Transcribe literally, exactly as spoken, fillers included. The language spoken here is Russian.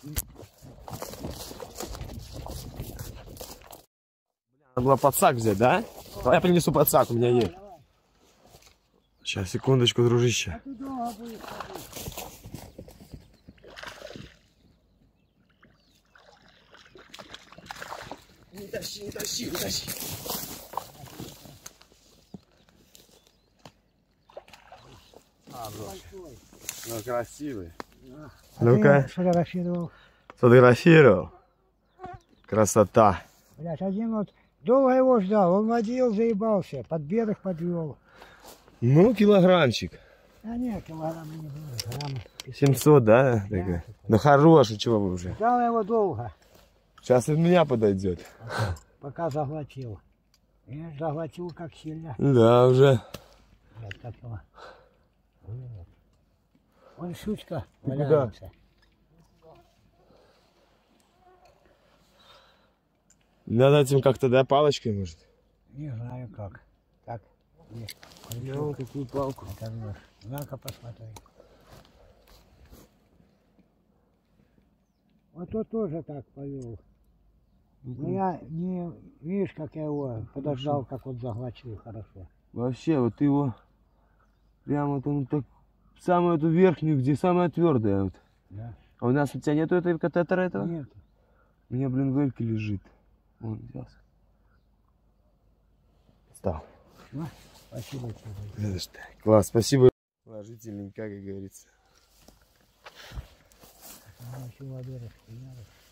Надо было подсак взять, да? Давай я принесу подсак, у меня есть. Сейчас, секундочку, дружище. Не тащи, не тащи, не тащи. А, ну, красивый. Ну-ка. Сфотографировал. Сфотографировал. Красота. Блять, один вот долго его ждал, он водил, заебался, под берег подвел. Ну, килограммчик. А нет, килограмма не было, грамм. семьсот, да? Да. Ну, хороший, чего вы уже. Ждал его долго. Сейчас от меня подойдет. Пока заглотил. И заглотил как сильно. Да, уже. Блять, как его. Вон щучка Ты валяется. Надо этим как-то, да, палочкой, может? Не знаю как. Так. Я вот такую палку. На-ка посмотри. Вот тот тоже так повел. Но я не, видишь, как я его подождал, как он заглотил хорошо. Вообще, вот ты его прямо вот он так, самую эту верхнюю, где самая твердая. Вот. Да. А у нас у тебя нету этой катетера этого? Нет. У меня, блин, в эльке лежит. Вон, взялся. Стал. Ну, спасибо тебе. Класс, спасибо. Положительненько, как говорится. А, еще воды не надо.